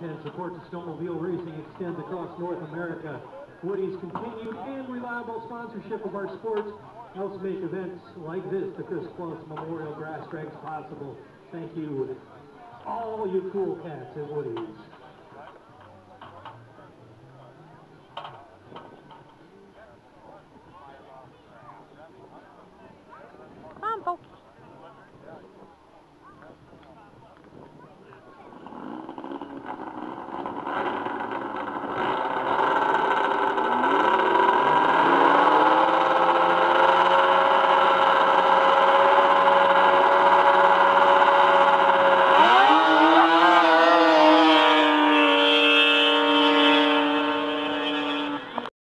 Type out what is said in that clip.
and support to snowmobile racing extends across North America. Woody's continued and reliable sponsorship of our sports helps make events like this, the Chris Plus Memorial Grass Drags, possible. Thank you, all you cool cats at Woody's.